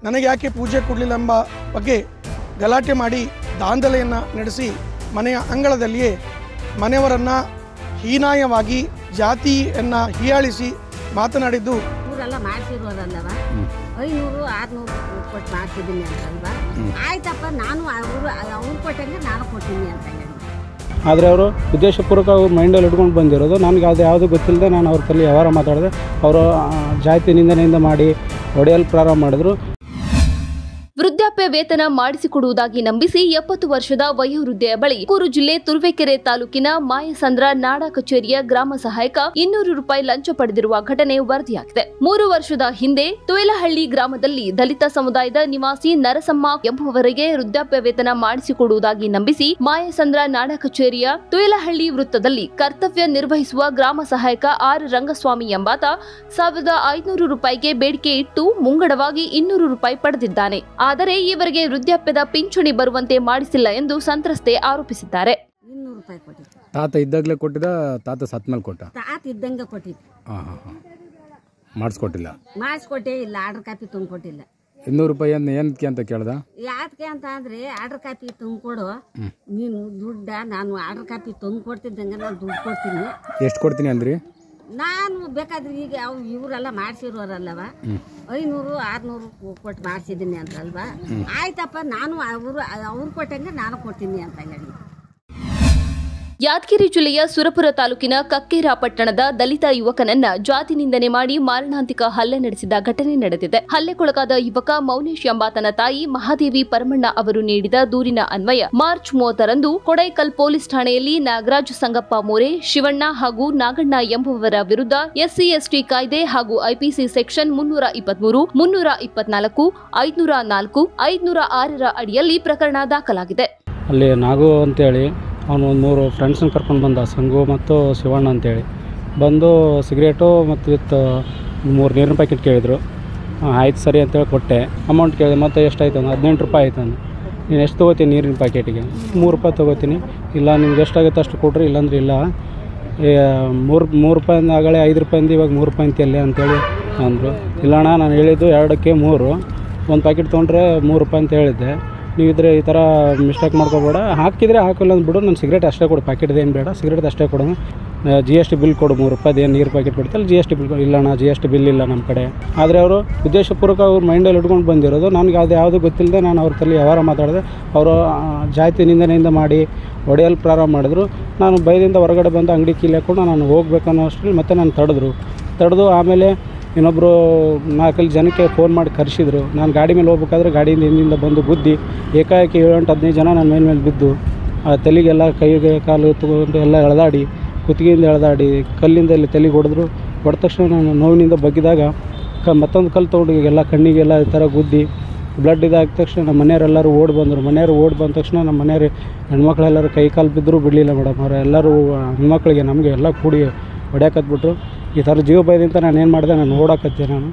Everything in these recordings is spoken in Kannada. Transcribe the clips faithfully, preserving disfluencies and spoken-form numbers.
ನನಗೆ ಯಾಕೆ ಪೂಜೆ ಕೊಡಲಿಲ್ಲ ಎಂಬ ಬಗ್ಗೆ ಗಲಾಟೆ ಮಾಡಿ ದಾಂಧಲೆಯನ್ನು ನಡೆಸಿ ಮನೆಯ ಅಂಗಳದಲ್ಲಿಯೇ ಮನೆಯವರನ್ನು ಹೀನಾಯವಾಗಿ ಜಾತಿಯನ್ನು ಹೀಯಾಳಿಸಿ ಮಾತನಾಡಿದ್ದು ಊರೆಲ್ಲ ಮಾಡಿಸಿರೋರಲ್ಲವ ಐನೂರು ಆರುನೂರು ಕೊಟ್ಟು ಮಾಡ್ತಿದ್ದೀನಿ ಅಂತಲ್ವಾ ಆಯ್ತಪ್ಪ ನಾನು ಅವರು ಅವ್ರು ಕೊಟ್ಟಂಗೆ ನಾನು ಕೊಡ್ತೀನಿ ಅಂತ ಹೇಳಿ ಆದರೆ ಅವರು ಉದ್ದೇಶಪೂರ್ವಕ ಅವ್ರು ಮೈಂಡಲ್ಲಿ ಇಟ್ಕೊಂಡು ಬಂದಿರೋದು ನನಗೆ ಅದು ಯಾವುದೂ ಗೊತ್ತಿಲ್ಲದೆ ನಾನು ಅವ್ರ ತಲೆ ವ್ಯವಹಾರ ಮಾತಾಡಿದೆ ಅವರು ಜಾತಿ ನಿಂದನೆಯಿಂದ ಮಾಡಿ ಹೊಡೆಯಲು ಪ್ರಾರಂಭ ಮಾಡಿದ್ರು. ವೃದ್ಧಾಪ್ಯ ವೇತನ ಮಾಡಿಸಿಕೊಡುವುದಾಗಿ ನಂಬಿಸಿ ಎಪ್ಪತ್ತು ವರ್ಷದ ವಯೋವೃದ್ಧೆಯ ಬಳಿ ತುಮಕೂರು ಜಿಲ್ಲೆ ತುರುವೇಕೆರೆ ತಾಲೂಕಿನ ಮಾಯಸಂದ್ರ ನಾಡ ಕಚೇರಿಯ ಗ್ರಾಮ ಸಹಾಯಕ ಇನ್ನೂರು ರೂಪಾಯಿ ಲಂಚ ಪಡೆದಿರುವ ಘಟನೆ ವರದಿಯಾಗಿದೆ. ಮೂರು ವರ್ಷದ ಹಿಂದೆ ತುಯಲಹಳ್ಳಿ ಗ್ರಾಮದಲ್ಲಿ ದಲಿತ ಸಮುದಾಯದ ನಿವಾಸಿ ನರಸಮ್ಮ ಎಂಬುವವರಿಗೆ ವೃದ್ಧಾಪ್ಯ ವೇತನ ಮಾಡಿಸಿಕೊಡುವುದಾಗಿ ನಂಬಿಸಿ ಮಾಯಸಂದ್ರ ನಾಡ ಕಚೇರಿಯ ತುಯಲಹಳ್ಳಿ ವೃತ್ತದಲ್ಲಿ ಕರ್ತವ್ಯ ನಿರ್ವಹಿಸುವ ಗ್ರಾಮ ಸಹಾಯಕ ಆರ್ ರಂಗಸ್ವಾಮಿ ಎಂಬಾತ ಸಾವಿರದ ಐದುನೂರು ರೂಪಾಯಿಗೆ ಬೇಡಿಕೆ ಇಟ್ಟು ಮುಂಗಡವಾಗಿ ಇನ್ನೂರು ರೂಪಾಯಿ ಪಡೆದಿದ್ದಾನೆ. ಆದರೆ ಈವರೆಗೆ ವೃದ್ಧಾಪ್ಯದ ಪಿಂಚಣಿ ಬರುವಂತೆ ಮಾಡಿಸಿಲ್ಲ ಎಂದು ಸಂತ್ರಸ್ತೆ ಆರೋಪಿಸಿದ್ದಾರೆ. ಇನ್ನೂರು ರೂಪಾಯಿ ಕೊಟ್ಟಿದ್ದು ತಾತ ಇದ್ದಾಗಲೇ ಕೊಟ್ಟಿದ್ದ, ತಾತ ಸತ್ ಮೇಲೆ ಕೊಟ್ಟ? ತಾತ ಇದ್ದಂಗೆ ಕೊಟ್ಟಿದ್ದು. ಹಾಂ ಹಾಂ ಹಾಂ ಮಾಡಿಸ್ಕೊಟ್ಟಿಲ್ಲ? ಮಾಡಿಸ್ಕೊಟ್ಟೇ ಇಲ್ಲ, ಆರ್ಡರ್ ಕಾಪಿ ತುಂಬಿಕೊಟ್ಟಿಲ್ಲ. ಇನ್ನೂರು ರೂಪಾಯಿ ಏನು ಏನಕ್ಕೆ ಅಂತ ಕೇಳ್ದ? ಯಾಕೆ ಅಂತ ಅಂದ್ರೆ ಆರ್ಡರ್ ಕಾಪಿ ತುಂಬಿಕೊಡು, ನೀನು ದುಡ್ಡ ನಾನು ಆರ್ಡರ್ ಕಾಪಿ ತಂದು ಕೊಡ್ತಿದ್ದಂಗೆ ನಾನು ದುಡ್ಡು ಕೊಡ್ತೀನಿ. ಎಷ್ಟು ಕೊಡ್ತೀನಿ ಅಂದ್ರಿ? ನಾನು ಬೇಕಾದ್ರೆ ಈಗ ಅವು ಇವರೆಲ್ಲ ಮಾಡಿಸಿರೋರಲ್ಲವ ಐನೂರು ಆರ್ನೂರು ಕೊಟ್ಟು ಮಾಡಿಸಿದ್ದೀನಿ ಅಂತಲ್ವಾ ಆಯ್ತಪ್ಪ ನಾನು ಅವರು ಅವ್ರು ಕೊಟ್ಟಂಗೆ ನಾನು ಕೊಡ್ತೀನಿ ಅಂತ ಹೇಳಿ. ಯಾದಗಿರಿ ಜಿಲ್ಲೆಯ ಸುರಪುರ ತಾಲೂಕಿನ ಕಕ್ಕೇರ ಪಟ್ಟಣದ ದಲಿತ ಯುವಕನನ್ನ ಜಾತಿ ನಿಂದನೆ ಮಾಡಿ ಮಾರಣಾಂತಿಕ ಹಲ್ಲೆ ನಡೆಸಿದ ಘಟನೆ ನಡೆದಿದೆ. ಹಲ್ಲೆಗೊಳಗಾದ ಯುವಕ ಮೌನೇಶ್ ಎಂಬಾತನ ತಾಯಿ ಮಹಾದೇವಿ ಪರಮಣ್ಣ ಅವರು ನೀಡಿದ ದೂರಿನ ಅನ್ವಯ ಮಾರ್ಚ್ ಮೂವತ್ತರಂದು ಕೊಡೈಕಲ್ ಪೊಲೀಸ್ ಠಾಣೆಯಲ್ಲಿ ನಾಗರಾಜ್ ಸಂಗಪ್ಪ ಮೋರೆ, ಶಿವಣ್ಣ ಹಾಗೂ ನಾಗಣ್ಣ ಎಂಬುವವರ ವಿರುದ್ಧ ಎಸ್ಸಿ ಎಸ್ಟಿ ಕಾಯ್ದೆ ಹಾಗೂ ಐಪಿಸಿ ಸೆಕ್ಷನ್ ಮುನ್ನೂರ ಇಪ್ಪತ್ಮೂರು, ಮುನ್ನೂರ ಇಪ್ಪತ್ನಾಲ್ಕು, ಐದುನೂರ ನಾಲ್ಕು, ಐದುನೂರ ಆರರ ಅಡಿಯಲ್ಲಿ ಪ್ರಕರಣ ದಾಖಲಾಗಿದೆ. ಅಲ್ಲಿ ನಾಗು ಅಂತೇಳಿ ಅವನು ಒಂದು ಮೂರು ಫ್ರೆಂಡ್ಸನ್ನ ಕರ್ಕೊಂಡು ಬಂದ, ಸಂಗು ಮತ್ತು ಶಿವಣ್ಣ ಅಂತೇಳಿ ಬಂದು ಸಿಗರೇಟು ಮತ್ತು ವಿತ್ ಮೂರು ನೀರಿನ ಪ್ಯಾಕೆಟ್ ಕೇಳಿದರು. ಆಯ್ತು ಸರಿ ಅಂತೇಳಿ ಕೊಟ್ಟೆ. ಅಮೌಂಟ್ ಕೇಳಿದೆ, ಮತ್ತು ಎಷ್ಟಾಯ್ತು ಅಂದ್ರೆ ಹದಿನೆಂಟು ರೂಪಾಯಿ ಆಯ್ತು ಅಂದು. ನೀನು ಎಷ್ಟು ತೊಗೋತೀನಿ ನೀರಿನ ಪ್ಯಾಕೆಟಿಗೆ? ಮೂರು ರೂಪಾಯಿ ತೊಗೋತೀನಿ. ಇಲ್ಲ ನಿಮ್ಗೆ ಎಷ್ಟಾಗುತ್ತೆ ಅಷ್ಟು ಕೊಡ್ರಿ, ಇಲ್ಲಾಂದ್ರೆ ಇಲ್ಲ. ಮೂರು ಮೂರು ರೂಪಾಯಿಂದ ಆಗಲೇ ಐದು ರೂಪಾಯಿಂದ ಇವಾಗ ಮೂರು ರೂಪಾಯಿ ಅಂತೆಲ್ಲ ಅಂತೇಳಿ ಅಂದರು. ಇಲ್ಲಣ್ಣ ನಾನು ಹೇಳಿದ್ದು ಎರಡಕ್ಕೆ ಮೂರು, ಒಂದು ಪ್ಯಾಕೆಟ್ ತೊಗೊಂಡ್ರೆ ಮೂರು ರೂಪಾಯಿ ಅಂತ ಹೇಳಿದ್ದೆ. ನೀವಿದ್ರೆ ಈ ಥರ ಮಿಸ್ಟೇಕ್ ಮಾಡ್ಕೋಬೇಡ, ಹಾಕಿದರೆ ಹಾಕಿಲ್ಲ ಅಂದ್ಬಿಡು, ನಾನು ಸಿಗರೇಟ್ ಅಷ್ಟೇ ಕೊಡು, ಪ್ಯಾಕೆಟ್ದು ಏನು ಬೇಡ, ಸಿಗರೇಟ್ ಅಷ್ಟೇ ಕೊಡು, ಜಿ ಎಸ್ ಟಿ ಬಿಲ್ ಕೊಡು, ಮೂರು ರೂಪಾಯಿ ಏನು ನೀರು ಪ್ಯಾಕೆಟ್ ಕೊಡ್ತಲ್ಲ ಜಿ ಎಸ್ ಟಿ ಬಿಲ್ ಕೊಡು. ಇಲ್ಲಣ್ಣ ಜಿ ಎಸ್ ಟಿ ಬಿಲ್ ಇಲ್ಲ ನಮ್ಮ ಕಡೆ. ಆದರೆ ಅವರು ಉದ್ದೇಶಪೂರ್ವಕ ಅವ್ರು ಮೈಂಡಲ್ಲಿ ಇಟ್ಕೊಂಡು ಬಂದಿರೋದು ನನಗೆ ಅದು ಯಾವುದೂ ಗೊತ್ತಿಲ್ಲದೆ ನಾನು ಅವ್ರ ತಲೆ ವ್ಯವಹಾರ ಮಾತಾಡಿದೆ. ಅವರು ಜಾತಿ ನಿಂದನೆಯಿಂದ ಮಾಡಿ ಹೊಡೆಯಲು ಪ್ರಾರಂಭ ಮಾಡಿದ್ರು. ನಾನು ಭಯದಿಂದ ಹೊರಗಡೆ ಬಂದು ಅಂಗಡಿ ಕೀಲಿ ಹಾಕ್ಕೊಂಡು ನಾನು ಹೋಗ್ಬೇಕನ್ನೋ ಅಷ್ಟರಲ್ಲಿ ಮತ್ತೆ ನಾನು ತಡೆದ್ರು ತಡೆದು ಆಮೇಲೆ ಇನ್ನೊಬ್ಬರು ನಾಲ್ಕೈದು ಜನಕ್ಕೆ ಫೋನ್ ಮಾಡಿ ಕರೆಸಿದ್ರು. ನಾನು ಗಾಡಿ ಮೇಲೆ ಹೋಗ್ಬೇಕಾದ್ರೆ ಗಾಡಿಯಿಂದ ಹಿಂದಿಂದ ಬಂದು ಗುದ್ದಿ ಏಕಾಏಕಿ ಏಳು ಎಂಟು ಹದಿನೈದು ಜನ ನನ್ನ ಮೇಲೆ ಮೇಲೆ ಬಿದ್ದು ತಲೆಗೆಲ್ಲ ಕೈಗೆ ಕಾಲು ತಗೊಂಡು ಎಲ್ಲ ಎಳೆದಾಡಿ, ಕುತ್ತಿಗೆಯಿಂದ ಎಳೆದಾಡಿ ಕಲ್ಲಿಂದ ಇಲ್ಲಿ ತಲೆಗೆ ಹೊಡೆದ್ರು. ಹೊಡೆದ ತಕ್ಷಣ ನಾನು ನೋವಿನಿಂದ ಬಗ್ಗಿದಾಗ ಕ ಮತ್ತೊಂದು ಕಲ್ಲು ತೊಗೊಂಡು ಎಲ್ಲ ಕಣ್ಣಿಗೆಲ್ಲ ಈ ಥರ ಗುದ್ದಿ ಬ್ಲಡ್ ಇದಾದ ತಕ್ಷಣ ನಮ್ಮ ಮನೆಯವರೆಲ್ಲರೂ ಓಡಿ ಬಂದರು. ಮನೆಯವರು ಓಡಿ ಬಂದ ತಕ್ಷಣ ನಮ್ಮ ಮನೆಯವ್ರು ಹೆಣ್ಮಕ್ಳೆಲ್ಲರೂ ಕೈ ಕಾಲು ಬಿದ್ದರೂ ಬಿಡಲಿಲ್ಲ ಮೇಡಮ್. ಅವರು ಎಲ್ಲರೂ ಹೆಣ್ಮಕ್ಳಿಗೆ ನಮಗೆ ಎಲ್ಲ ಕೂಡಿ ಹೊಡ್ಯಾಕತ್ಬಿಟ್ರು. ಈ ಥರ ಜೀವ ಭಯದಿಂದ ನಾನು ಏನು ಮಾಡಿದೆ, ನಾನು ಓಡಾಕತ್ತೆ. ನಾನು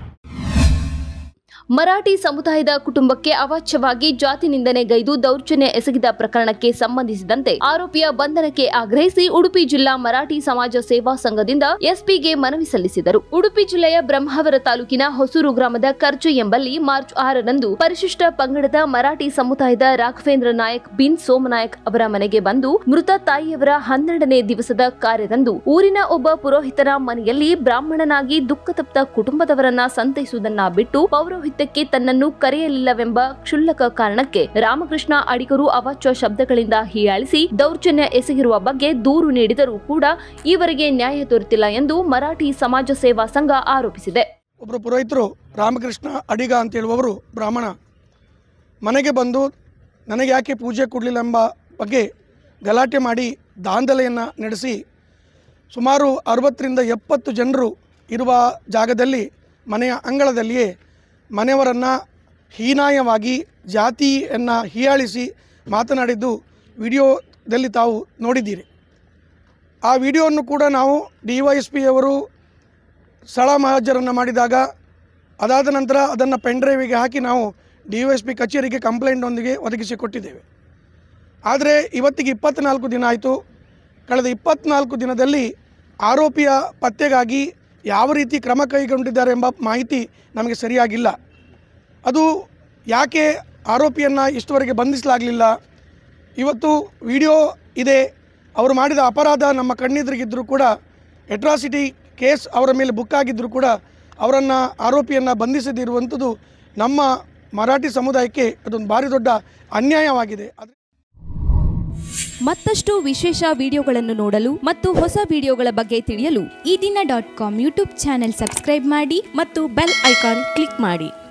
ಮರಾಠಿ ಸಮುದಾಯದ ಕುಟುಂಬಕ್ಕೆ ಅವಾಚ್ಯವಾಗಿ ಜಾತಿ ನಿಂದನೆಗೈದು ದೌರ್ಜನ್ಯ ಎಸಗಿದ ಪ್ರಕರಣಕ್ಕೆ ಸಂಬಂಧಿಸಿದಂತೆ ಆರೋಪಿಯ ಬಂಧನಕ್ಕೆ ಆಗ್ರಹಿಸಿ ಉಡುಪಿ ಜಿಲ್ಲಾ ಮರಾಠಿ ಸಮಾಜ ಸೇವಾ ಸಂಘದಿಂದ ಎಸ್ಪಿಗೆ ಮನವಿ ಸಲ್ಲಿಸಿದರು. ಉಡುಪಿ ಜಿಲ್ಲೆಯ ಬ್ರಹ್ಮಾವರ ತಾಲೂಕಿನ ಹೊಸೂರು ಗ್ರಾಮದ ಕರ್ಜೆ ಎಂಬಲ್ಲಿ ಮಾರ್ಚ್ ಆರರಂದು ಪರಿಶಿಷ್ಟ ಪಂಗಡದ ಮರಾಠಿ ಸಮುದಾಯದ ರಾಘವೇಂದ್ರ ನಾಯಕ್ ಬಿನ್ ಸೋಮನಾಯಕ್ ಅವರ ಮನೆಗೆ ಬಂದು ಮೃತ ತಾಯಿಯವರ ಹನ್ನೆರಡನೇ ದಿವಸದ ಕಾರ್ಯದಂದು ಊರಿನ ಒಬ್ಬ ಪುರೋಹಿತನ ಮನೆಯಲ್ಲಿ ಬ್ರಾಹ್ಮಣನಾಗಿ ದುಃಖತಪ್ತ ಕುಟುಂಬದವರನ್ನ ಸಂತೈಸುವುದನ್ನ ಬಿಟ್ಟು ಪೌರೋಹಿತ ತನ್ನನ್ನು ಕರೆಯಲಿಲ್ಲವೆಂಬ ಕ್ಷುಲ್ಲಕ ಕಾರಣಕ್ಕೆ ರಾಮಕೃಷ್ಣ ಅಡಿಗರು ಅವಾಚ್ಯ ಶಬ್ದಗಳಿಂದ ಹೀಯಾಳಿಸಿ ದೌರ್ಜನ್ಯ ಎಸಗಿರುವ ಬಗ್ಗೆ ದೂರು ನೀಡಿದರೂ ಕೂಡ ಈವರೆಗೆ ನ್ಯಾಯ ದೊರೆತಿಲ್ಲ ಎಂದು ಮರಾಠಿ ಸಮಾಜ ಸೇವಾ ಸಂಘ ಆರೋಪಿಸಿದೆ. ಒಬ್ಬರು ಪುರೋಹಿತರು ರಾಮಕೃಷ್ಣ ಅಡಿಗ ಅಂತ ಹೇಳುವವರು ಬ್ರಾಹ್ಮಣ ಮನೆಗೆ ಬಂದು ನನಗೆ ಯಾಕೆ ಪೂಜೆ ಕೊಡಲಿಲ್ಲ ಎಂಬ ಬಗ್ಗೆ ಗಲಾಟೆ ಮಾಡಿ ದಾಂಧಲೆಯನ್ನು ನಡೆಸಿ ಸುಮಾರು ಅರವತ್ತರಿಂದ ಎಪ್ಪತ್ತು ಜನರು ಇರುವ ಜಾಗದಲ್ಲಿ ಮನೆಯ ಅಂಗಳದಲ್ಲಿಯೇ ಮನೆಯವರನ್ನು ಹೀನಾಯವಾಗಿ ಜಾತಿಯನ್ನು ಹೀಯಾಳಿಸಿ ಮಾತನಾಡಿದ್ದು ವಿಡಿಯೋದಲ್ಲಿ ತಾವು ನೋಡಿದ್ದೀರಿ. ಆ ವಿಡಿಯೋವನ್ನು ಕೂಡ ನಾವು ಡಿ ವೈ ಎಸ್ ಪಿಯವರು ಸ್ಥಳ ಮಹಾಜರನ್ನು ಮಾಡಿದಾಗ ಅದಾದ ನಂತರ ಅದನ್ನು ಪೆನ್ಡ್ರೈವಿಗೆ ಹಾಕಿ ನಾವು ಡಿ ವೈ ಎಸ್ ಪಿ ಕಚೇರಿಗೆ ಕಂಪ್ಲೇಂಟೊಂದಿಗೆ ಒದಗಿಸಿಕೊಟ್ಟಿದ್ದೇವೆ. ಆದರೆ ಇವತ್ತಿಗೆ ಇಪ್ಪತ್ತ್ನಾಲ್ಕು ದಿನ ಆಯಿತು. ಕಳೆದ ಇಪ್ಪತ್ತ್ನಾಲ್ಕು ದಿನದಲ್ಲಿ ಆರೋಪಿಯ ಪತ್ತೆಗಾಗಿ ಯಾವ ರೀತಿ ಕ್ರಮ ಕೈಗೊಂಡಿದ್ದಾರೆ ಎಂಬ ಮಾಹಿತಿ ನಮಗೆ ಸರಿಯಾಗಿಲ್ಲ. ಅದು ಯಾಕೆ ಆರೋಪಿಯನ್ನು ಇಷ್ಟವರೆಗೆ ಬಂಧಿಸಲಾಗಲಿಲ್ಲ? ಇವತ್ತು ವಿಡಿಯೋ ಇದೆ, ಅವರು ಮಾಡಿದ ಅಪರಾಧ ನಮ್ಮ ಕಣ್ಣೆದುರಿಗಿದ್ದರೂ ಕೂಡ, ಅಟ್ರಾಸಿಟಿ ಕೇಸ್ ಅವರ ಮೇಲೆ ಬುಕ್ ಆಗಿದ್ದರೂ ಕೂಡ ಅವರನ್ನು ಆರೋಪಿಯನ್ನು ಬಂಧಿಸದಿರುವಂಥದ್ದು ನಮ್ಮ ಮರಾಠಿ ಸಮುದಾಯಕ್ಕೆ ಅದೊಂದು ಭಾರಿ ದೊಡ್ಡ ಅನ್ಯಾಯವಾಗಿದೆ. ಮತ್ತಷ್ಟು ವಿಶೇಷ ವಿಡಿಯೋಗಳನ್ನು ನೋಡಲು ಮತ್ತು ಹೊಸ ವಿಡಿಯೋಗಳ ಬಗ್ಗೆ ತಿಳಿಯಲು Ee Dina dot com YouTube channel subscribe ಮಾಡಿ ಮತ್ತು ಬೆಲ್ ಐಕಾನ್ ಕ್ಲಿಕ್ ಮಾಡಿ.